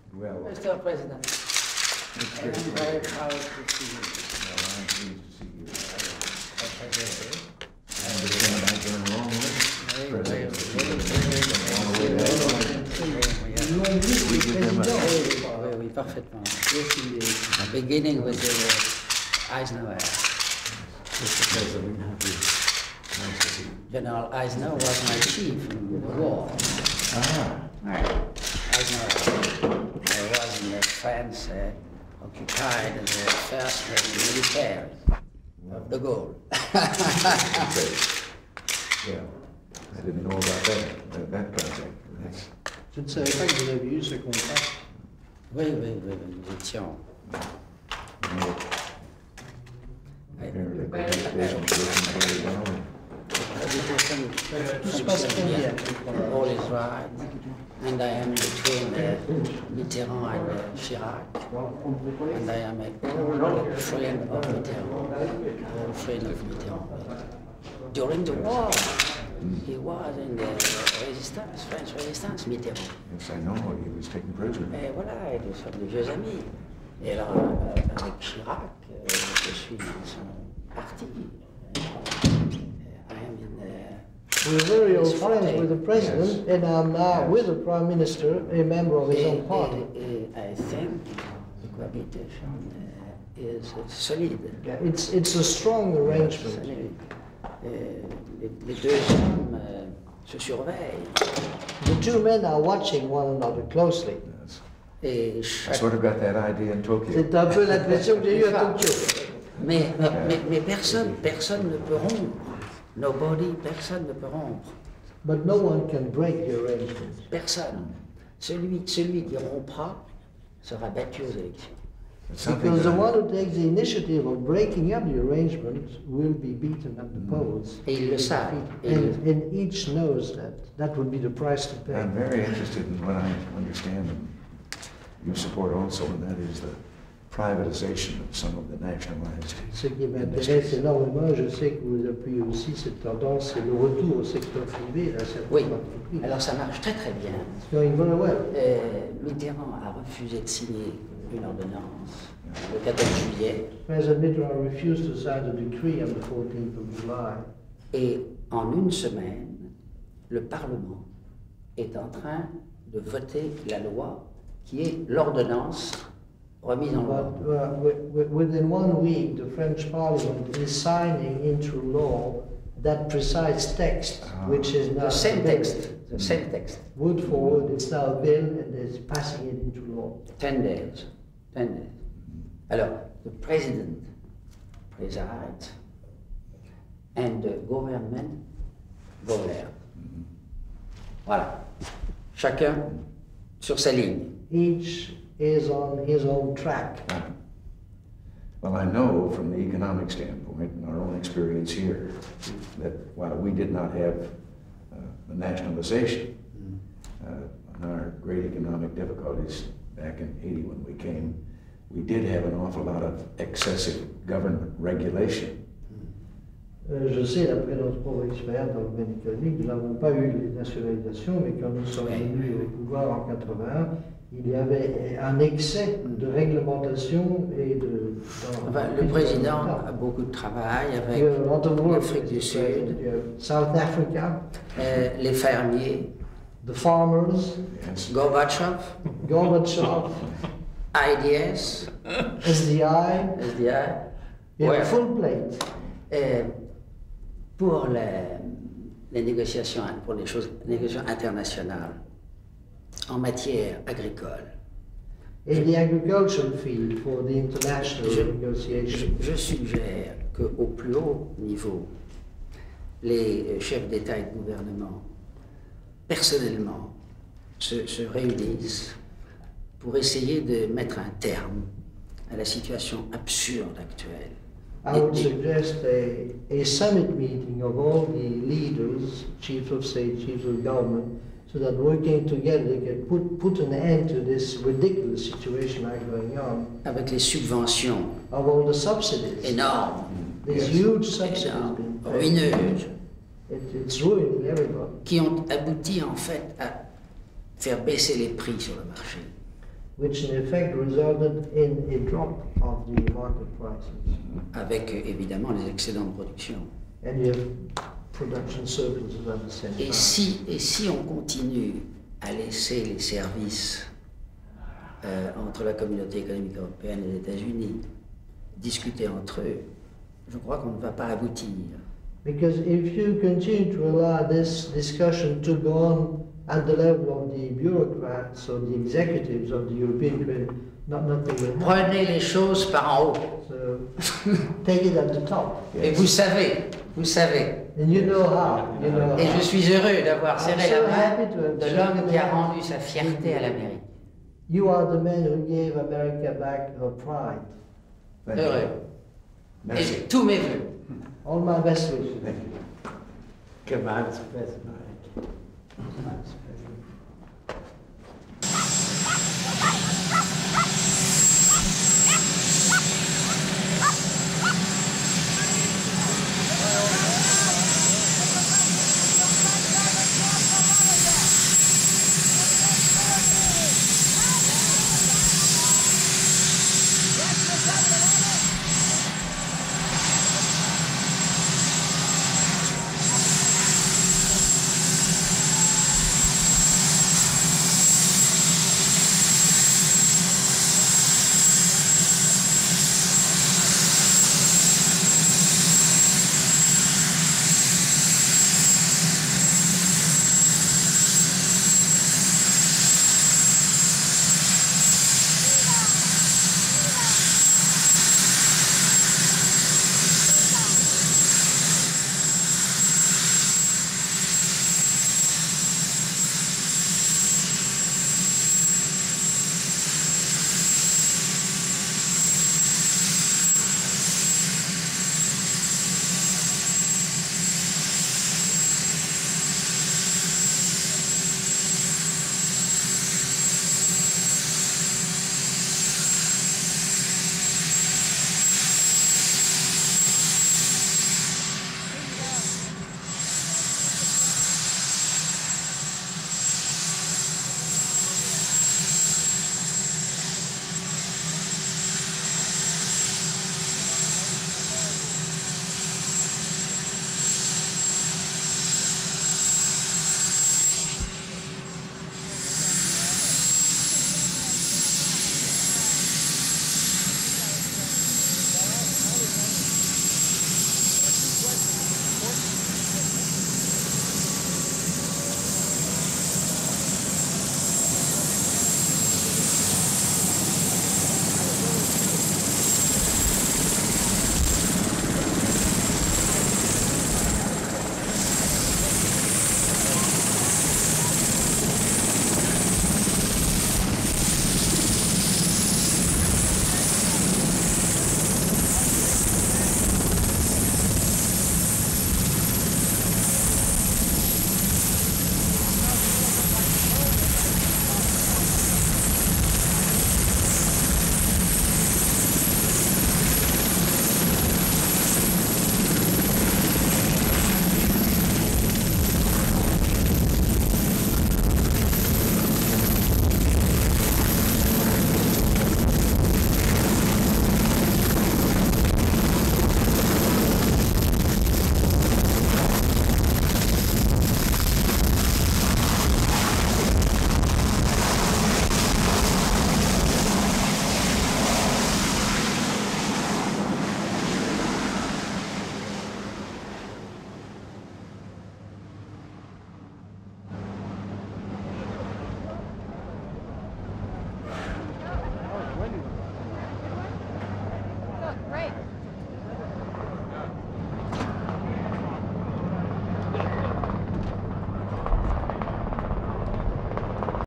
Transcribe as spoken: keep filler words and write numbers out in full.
Well, Mister President, it's I am very very pleased. proud to see you. Well, I'm pleased to see you. Very, And again, I go along with very, President. very, We give them a, Oui, oui, parfaitement. The beginning with the Eisenhower. Mister President, nice to see you. General Eisenhower was my chief in the war. Ah, Eisenhower. I was in France, uh, occupied the first uh, military of de Gaulle. great. Yeah, I didn't know about that, that, that project. That's, Je ne savais pas que vous aviez eu ce contact. Oui, oui, oui, oui, nous étions. you know, apparently the education is working very well. Education Tout se passe très bien. All is right. And I am between uh, Mitterrand and uh, Chirac. And I am a friend of Mitterrand. Old friend of Mitterrand. During the war, he was in the resistance, French resistance, Mitterrand. Yes, I know, he was taken prisoner. Et voilà, et nous sommes de vieux amis. Et alors, euh, avec Chirac, euh, je suis dans son parti. I am in the... We're very old friends with the president, and I'm now with the prime minister, a member of his own party. Et, et I think the cohabitation uh, is solid. Yeah, it's it's a strong arrangement. Solide. Euh, les, les deux hommes euh, se surveillent. The two men are watching one another closely. Yes. Et I chaque... sort of got that idea in Tokyo. C'est un peu l'impression que j'ai eue à Tokyo. Mais, mais, mais, mais personne, personne ne peut rompre. Nobody, personne ne peut rompre. But no one can break the arrangement. Personne. Celui, celui qui rompra sera battu aux élections. It's something Because the that I- one who takes the initiative of breaking up the arrangement will be beaten at the polls. Et ils le savent. Et And, and each knows that. That would be the price to pay. I'm very interested in what I understand and you support also, and that is the privatization of some of the nationalized Ce qui m'intéresse industries. énormément, je sais que vous appuyez aussi cette tendance, c'est le retour au secteur privé, à certaines Oui, entreprises. alors ça marche très très bien. It's going very well. Euh, Mitterrand a refusé de signer une ordonnance le quatorze juillet President Mitterrand refused to sign the decree on the fourteenth of July. et en une semaine, le Parlement est en train de voter la loi qui est l'ordonnance remise en loi. But uh, wi- wi- within one week, the French Parliament is signing into law that precise text, which is now The same a bill. text, the same text, Word for word, it's now a bill and is passing it into law. ten days, ten days. Alors, the president presides and the government go there. Voilà. Chacun sur sa ligne. Each is on his own track. Well, I know from the economic standpoint and our own experience here that while we did not have uh, the nationalization, uh, and our great economic difficulties back in eighty when we came, we did have an awful lot of excessive government regulation. Euh, Je sais, d'après notre propre expérience dans le domaine économique, nous n'avons pas eu les nationalisations, mais quand nous sommes venus au pouvoir en quatre-vingt-un, il y avait un excès de réglementation et de... dans- Enfin, le président a beaucoup de travail avec You have a lot of work l'Afrique with du the Sud, president. You have South Africa, euh, les fermiers, the farmers, Yes. Gorbatchev, Gorbachev, I D S, S D I, S D I. you have Ouais. a full plate. Euh, pour les, les négociations, pour les choses, négociations internationales en matière agricole, In the agricultural field for the international je, je, negotiation, je suggère qu'au plus haut niveau, les chefs d'État et de gouvernement, personnellement, se, se réunissent pour essayer de mettre un terme à la situation absurde actuelle. I would suggest a, a summit meeting of all the leaders, chiefs of state, chiefs of government, so that working together they can put, put an end to this ridiculous situation like going on Avec les subventions of all the subsidies. énormes, These Yes. huge subsidies énormes, being paid. ruineuses, It, it's ruining everybody. qui ont abouti en fait à faire baisser les prix sur le marché. which in effect resulted in a drop of the market prices. avec euh, évidemment les excédents de production. And you have production surpluses at the same Et time. si, et si on continue à laisser les services euh, entre la communauté économique européenne et les États-Unis discuter entre eux, je crois qu'on ne va pas aboutir. Because if you continue to allow this discussion to go on at the level of the bureaucrats or the executives of the European Union, not nothing will happen. Prenez les choses par en haut. So take it at the top. Et vous savez, vous savez. And you know how. You know Et how. je suis heureux d'avoir I'm serré so la main happy to have de shaken l'homme qui a the hand. rendu sa fierté à l'Amérique. You are the man who gave America back her pride. Thank you. Heureux. Merci. Et tous mes voeux. All my best wishes. Thank you. Commands present. Great.